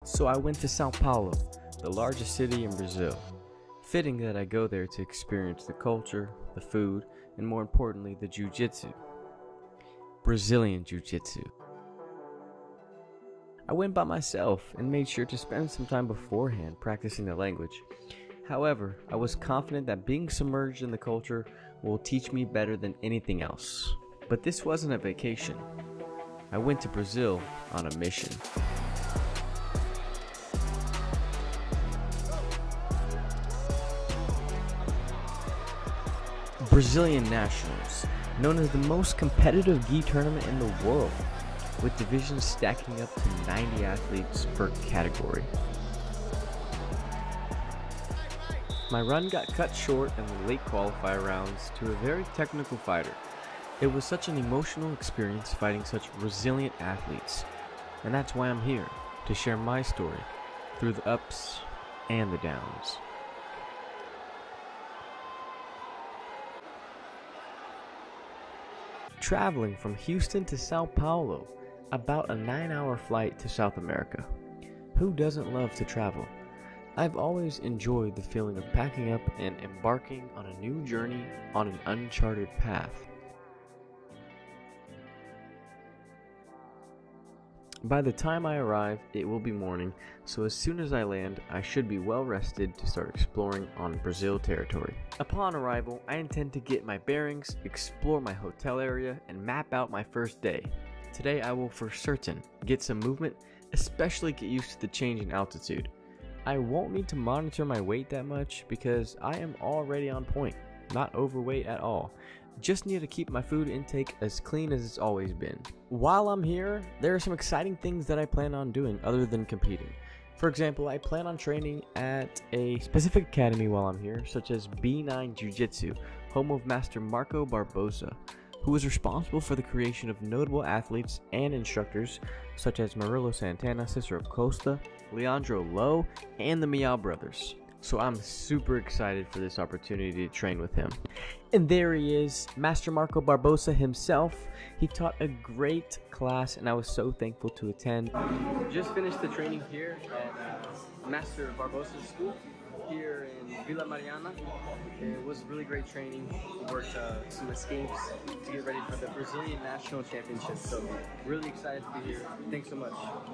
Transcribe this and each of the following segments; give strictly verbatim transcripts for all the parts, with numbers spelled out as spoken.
So I went to Sao Paulo, the largest city in Brazil. Fitting that I go there to experience the culture, the food, and more importantly, the Jiu-Jitsu. Brazilian Jiu-Jitsu. I went by myself and made sure to spend some time beforehand practicing the language. However, I was confident that being submerged in the culture will teach me better than anything else. But this wasn't a vacation. I went to Brazil on a mission. Brazilian Nationals, known as the most competitive gi tournament in the world, with divisions stacking up to ninety athletes per category. My run got cut short in the late qualifier rounds to a very technical fighter. It was such an emotional experience fighting such resilient athletes, and that's why I'm here, to share my story through the ups and the downs. Traveling from Houston to Sao Paulo, about a nine hour flight to South America. Who doesn't love to travel? I've always enjoyed the feeling of packing up and embarking on a new journey on an uncharted path. By the time I arrive, it will be morning, so as soon as I land, I should be well rested to start exploring on Brazil territory. Upon arrival, I intend to get my bearings, explore my hotel area, and map out my first day. Today I will for certain get some movement, especially get used to the change in altitude. I won't need to monitor my weight that much because I am already on point, not overweight at all. Just need to keep my food intake as clean as it's always been. While I'm here, there are some exciting things that I plan on doing other than competing. For example, I plan on training at a specific academy while I'm here, such as B nine Jiu-Jitsu, home of Master Marco Barbosa, who was responsible for the creation of notable athletes and instructors such as Murilo Santana, Cicero Costa, Leandro Lowe, and the Meow Brothers. So I'm super excited for this opportunity to train with him. And there he is, Master Marco Barbosa himself. He taught a great class and I was so thankful to attend. Just finished the training here at uh, Master Barbosa's school here in Vila Mariana. It was really great training. We worked uh, some escapes to get ready for the Brazilian National Championship. So really excited to be here. Thanks so much.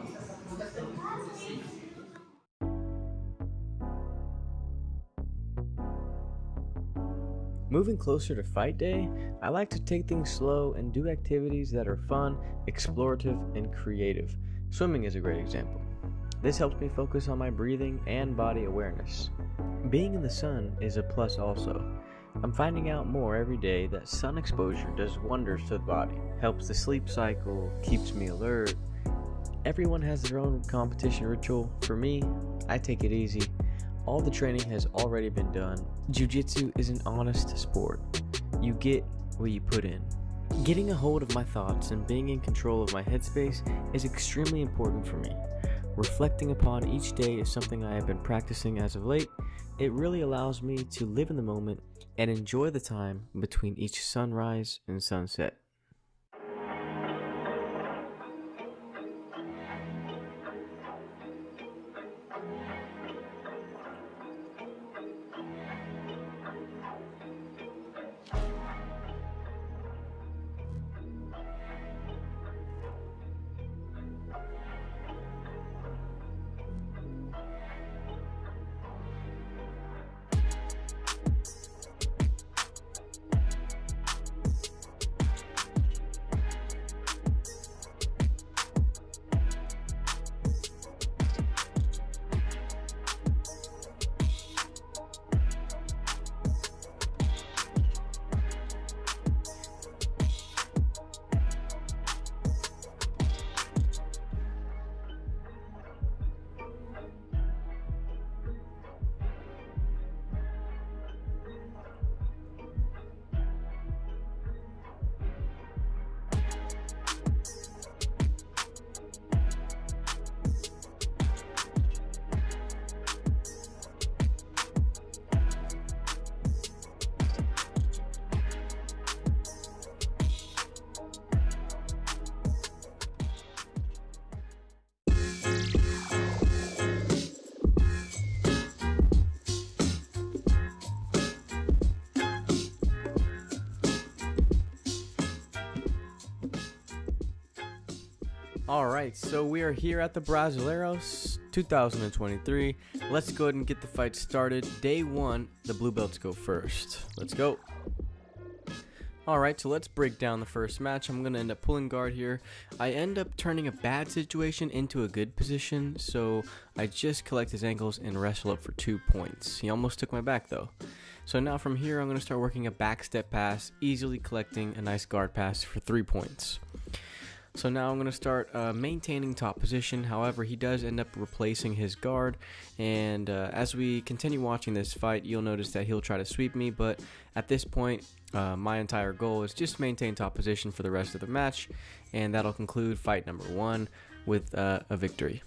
Moving closer to fight day, I like to take things slow and do activities that are fun, explorative, and creative. Swimming is a great example. This helps me focus on my breathing and body awareness. Being in the sun is a plus also. I'm finding out more every day that sun exposure does wonders to the body, helps the sleep cycle, keeps me alert. Everyone has their own competition ritual. For me, I take it easy. All the training has already been done. Jiu-Jitsu is an honest sport. You get what you put in. Getting a hold of my thoughts and being in control of my headspace is extremely important for me. Reflecting upon each day is something I have been practicing as of late. It really allows me to live in the moment and enjoy the time between each sunrise and sunset. Alright, so we are here at the Brasileiros two thousand twenty-three. Let's go ahead and get the fight started. Day one, the blue belts go first. Let's go. Alright, so let's break down the first match. I'm going to end up pulling guard here. I end up turning a bad situation into a good position, so I just collect his ankles and wrestle up for two points. He almost took my back though. So now from here, I'm going to start working a back step pass, easily collecting a nice guard pass for three points. So now I'm going to start uh, maintaining top position. However, he does end up replacing his guard, and uh, as we continue watching this fight, you'll notice that he'll try to sweep me, but at this point, uh, my entire goal is just to maintain top position for the rest of the match, and that'll conclude fight number one with uh, a victory.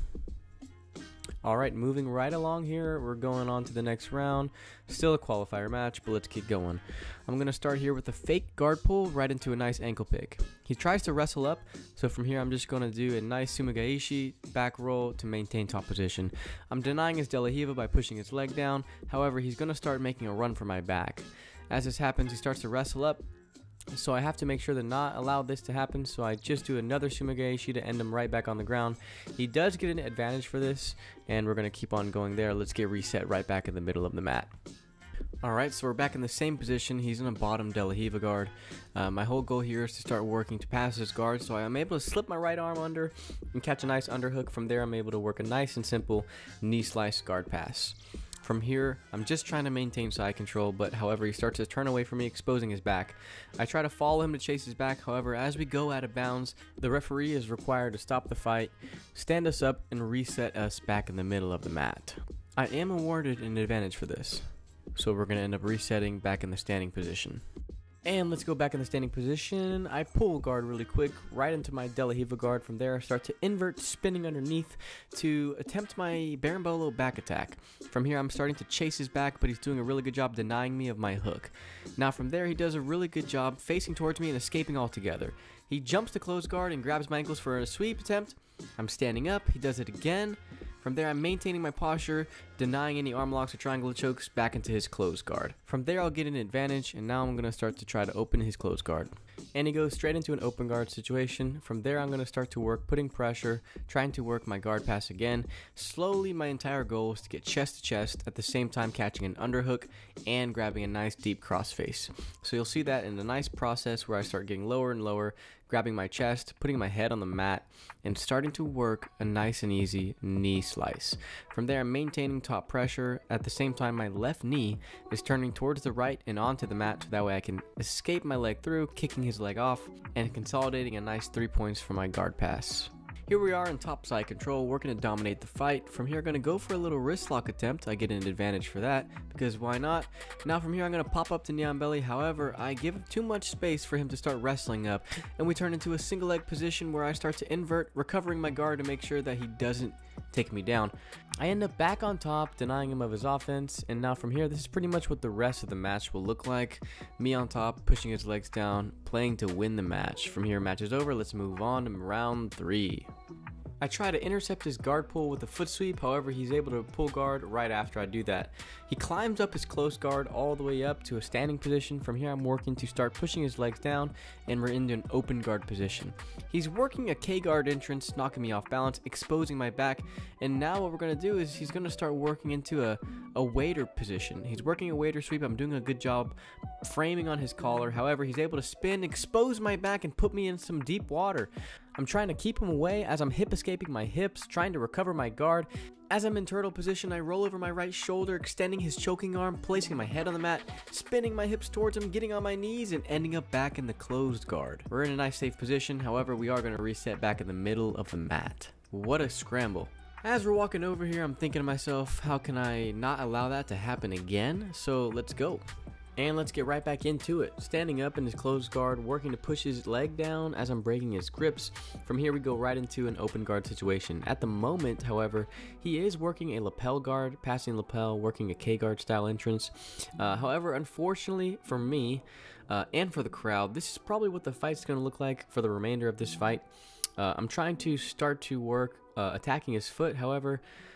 Alright, moving right along here, we're going on to the next round. Still a qualifier match, but let's keep going. I'm going to start here with a fake guard pull right into a nice ankle pick. He tries to wrestle up, so from here I'm just going to do a nice sumigaishi back roll to maintain top position. I'm denying his delahiva by pushing his leg down, however he's going to start making a run for my back. As this happens, he starts to wrestle up, so I have to make sure to not allow this to happen, so I just do another sumigaishi to end him right back on the ground. He does get an advantage for this, and we're going to keep on going there. Let's get reset right back in the middle of the mat. Alright, so we're back in the same position. He's in a bottom delahiva guard. Uh, my whole goal here is to start working to pass his guard, so I'm able to slip my right arm under and catch a nice underhook. From there, I'm able to work a nice and simple knee slice guard pass. From here, I'm just trying to maintain side control, but however, he starts to turn away from me, exposing his back. I try to follow him to chase his back, however, as we go out of bounds, the referee is required to stop the fight, stand us up, and reset us back in the middle of the mat. I am awarded an advantage for this, so we're going to end up resetting back in the standing position. And let's go back in the standing position. I pull guard really quick right into my delahiva guard. From there, I start to invert, spinning underneath to attempt my berimbolo back attack. From here, I'm starting to chase his back, but he's doing a really good job denying me of my hook. Now from there, he does a really good job facing towards me and escaping altogether. He jumps to close guard and grabs my ankles for a sweep attempt. I'm standing up. He does it again. From there, I'm maintaining my posture, denying any arm locks or triangle chokes back into his closed guard. From there, I'll get an advantage, and now I'm going to start to try to open his closed guard. And he goes straight into an open guard situation. From there, I'm going to start to work putting pressure, trying to work my guard pass again. Slowly, my entire goal is to get chest to chest, at the same time catching an underhook and grabbing a nice deep crossface. So you'll see that in a nice process where I start getting lower and lower, grabbing my chest, putting my head on the mat, and starting to work a nice and easy knee slice. From there, I'm maintaining top pressure. At the same time, my left knee is turning towards the right and onto the mat, so that way I can escape my leg through, kicking his leg off, and consolidating a nice three points for my guard pass. Here we are in top side control, working to dominate the fight. From here, I'm going to go for a little wrist lock attempt. I get an advantage for that, because why not? Now from here, I'm going to pop up to knee on belly. However, I give him too much space for him to start wrestling up, and we turn into a single leg position where I start to invert, recovering my guard to make sure that he doesn't take me down. I end up back on top, denying him of his offense, and now from here, this is pretty much what the rest of the match will look like. Me on top, pushing his legs down, playing to win the match. From here, match is over. Let's move on to round three. I try to intercept his guard pull with a foot sweep, however he's able to pull guard right after I do that. He climbs up his close guard all the way up to a standing position. From here I'm working to start pushing his legs down, and we're into an open guard position. He's working a K-guard entrance, knocking me off balance, exposing my back, and now what we're going to do is he's going to start working into a, a waiter position. He's working a waiter sweep. I'm doing a good job framing on his collar, however he's able to spin, expose my back, and put me in some deep water. I'm trying to keep him away as I'm hip escaping my hips, trying to recover my guard. As I'm in turtle position, I roll over my right shoulder, extending his choking arm, placing my head on the mat, spinning my hips towards him, getting on my knees, and ending up back in the closed guard. We're in a nice safe position, however we are going to reset back in the middle of the mat. What a scramble. As we're walking over here, I'm thinking to myself, how can I not allow that to happen again? So let's go. And let's get right back into it. Standing up in his closed guard, working to push his leg down as I'm breaking his grips. From here we go right into an open guard situation. At the moment, however, he is working a lapel guard, passing lapel, working a K-guard style entrance. Uh, however, unfortunately for me uh, and for the crowd, this is probably what the fight's going to look like for the remainder of this fight. Uh, I'm trying to start to work uh, attacking his foot, however,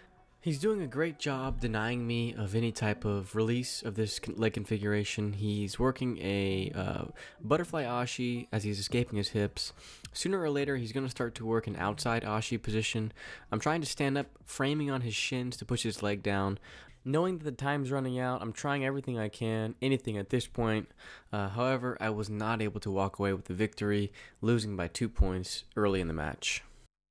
He's doing a great job denying me of any type of release of this leg configuration. He's working a uh, butterfly ashi as he's escaping his hips. Sooner or later, he's going to start to work an outside ashi position. I'm trying to stand up, framing on his shins to push his leg down. Knowing that the time's running out, I'm trying everything I can, anything at this point. Uh, however, I was not able to walk away with the victory, losing by two points early in the match.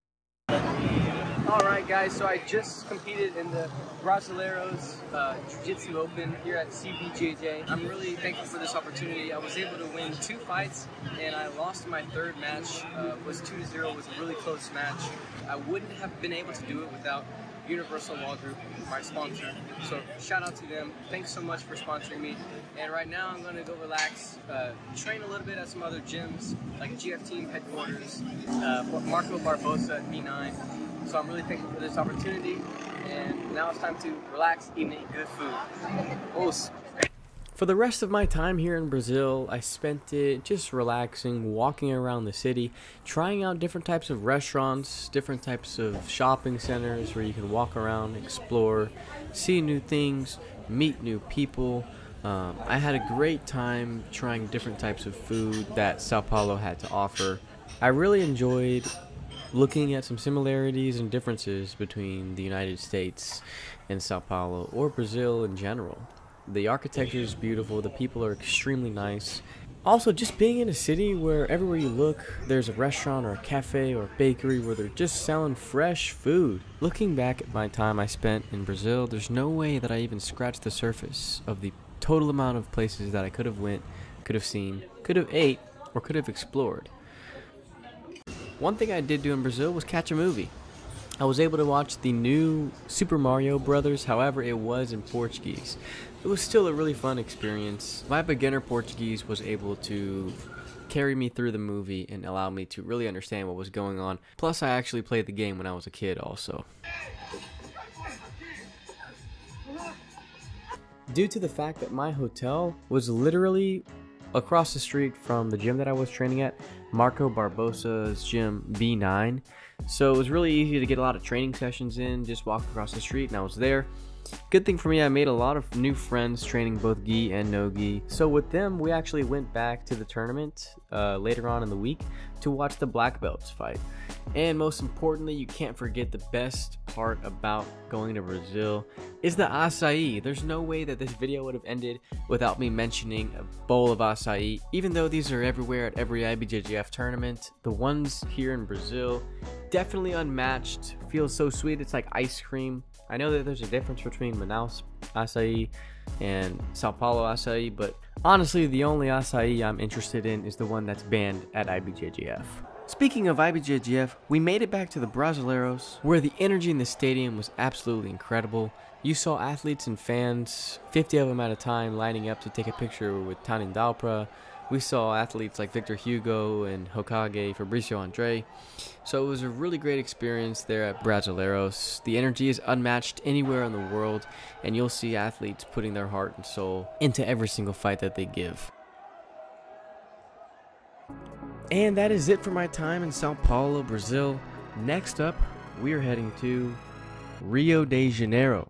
Alright guys, so I just competed in the Brasileiros uh, Jiu-Jitsu Open here at I B J J F. I'm really thankful for this opportunity. I was able to win two fights and I lost my third match. Uh, was two to zero, it was a really close match. I wouldn't have been able to do it without Universal Law Group, my sponsor. So shout out to them. Thanks so much for sponsoring me. And right now I'm going to go relax, uh, train a little bit at some other gyms like G F Team headquarters, uh, Marco Barbosa at B nine. So I'm really thankful for this opportunity, and now it's time to relax, eat and eat good food. Os. For the rest of my time here in Brazil, I spent it just relaxing, walking around the city, trying out different types of restaurants, different types of shopping centers where you can walk around, explore, see new things, meet new people. Um, I had a great time trying different types of food that Sao Paulo had to offer. I really enjoyed looking at some similarities and differences between the United States and Sao Paulo, or Brazil in general. The architecture is beautiful, the people are extremely nice. Also, just being in a city where everywhere you look, there's a restaurant or a cafe or a bakery where they're just selling fresh food. Looking back at my time I spent in Brazil, there's no way that I even scratched the surface of the total amount of places that I could have went, could have seen, could have ate, or could have explored. One thing I did do in Brazil was catch a movie. I was able to watch the new Super Mario Brothers, however it was in Portuguese. It was still a really fun experience. My beginner Portuguese was able to carry me through the movie and allow me to really understand what was going on. Plus I actually played the game when I was a kid also. Due to the fact that my hotel was literally across the street from the gym that I was training at, Marco Barbosa's gym B nine, so it was really easy to get a lot of training sessions in, just walk across the street and I was there. Good thing for me, I made a lot of new friends training both gi and no gi. So with them, we actually went back to the tournament uh, later on in the week to watch the black belts fight. And most importantly, you can't forget the best part about going to Brazil is the acai. There's no way that this video would have ended without me mentioning a bowl of acai. Even though these are everywhere at every I B J J F tournament, the ones here in Brazil, definitely unmatched. Feels so sweet, it's like ice cream. I know that there's a difference between Manaus acai and Sao Paulo acai, but honestly, the only acai I'm interested in is the one that's banned at I B J J F. Speaking of I B J J F, we made it back to the Brasileiros, where the energy in the stadium was absolutely incredible. You saw athletes and fans, fifty of them at a time, lining up to take a picture with Tanin Dalpra. We saw athletes like Victor Hugo and Hokage, Fabricio Andre. So it was a really great experience there at Brasileiros. The energy is unmatched anywhere in the world, and you'll see athletes putting their heart and soul into every single fight that they give. And that is it for my time in Sao Paulo, Brazil. Next up, we are heading to Rio de Janeiro.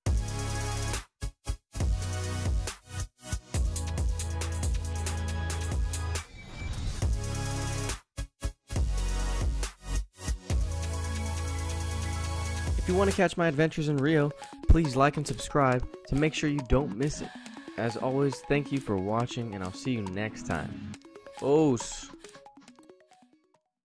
If you want to catch my adventures in Rio, please like and subscribe to make sure you don't miss it. As always, thank you for watching, and I'll see you next time. Os.